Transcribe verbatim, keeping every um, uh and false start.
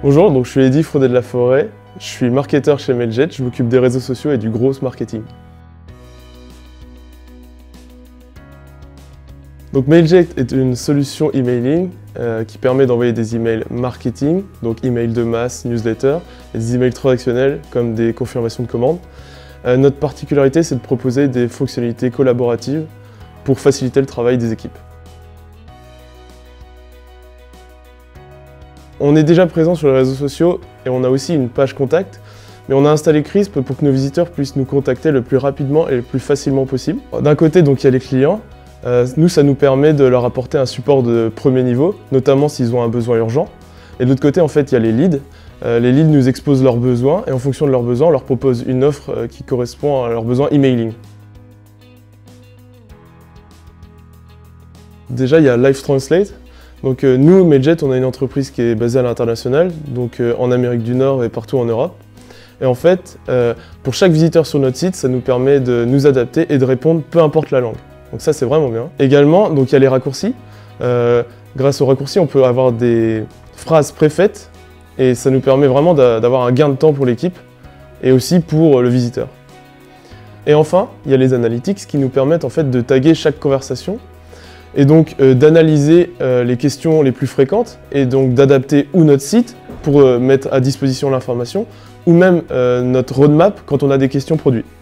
Bonjour, donc je suis Eddy Frodet de la Forêt, je suis marketeur chez Mailjet, je m'occupe des réseaux sociaux et du gros marketing. Donc Mailjet est une solution emailing euh, qui permet d'envoyer des emails marketing, donc emails de masse, newsletter, et des emails transactionnels comme des confirmations de commandes. Euh, notre particularité, c'est de proposer des fonctionnalités collaboratives pour faciliter le travail des équipes. On est déjà présent sur les réseaux sociaux et on a aussi une page contact, mais on a installé Crisp pour que nos visiteurs puissent nous contacter le plus rapidement et le plus facilement possible. D'un côté, donc, il y a les clients. Euh, nous, ça nous permet de leur apporter un support de premier niveau, notamment s'ils ont un besoin urgent. Et de l'autre côté, en fait, il y a les leads. Euh, les leads nous exposent leurs besoins et en fonction de leurs besoins, on leur propose une offre euh, qui correspond à leurs besoins emailing. Déjà, il y a Live Translate. Donc euh, nous, Mailjet, on a une entreprise qui est basée à l'international, donc euh, en Amérique du Nord et partout en Europe. Et en fait, euh, pour chaque visiteur sur notre site, ça nous permet de nous adapter et de répondre peu importe la langue. Donc ça, c'est vraiment bien. Également, donc il y a les raccourcis. Euh, grâce aux raccourcis, on peut avoir des phrases préfaites et ça nous permet vraiment d'avoir un gain de temps pour l'équipe et aussi pour le visiteur. Et enfin, il y a les analytics qui nous permettent en fait de taguer chaque conversation et donc euh, d'analyser euh, les questions les plus fréquentes et donc d'adapter ou notre site pour euh, mettre à disposition l'information ou même euh, notre roadmap quand on a des questions produits.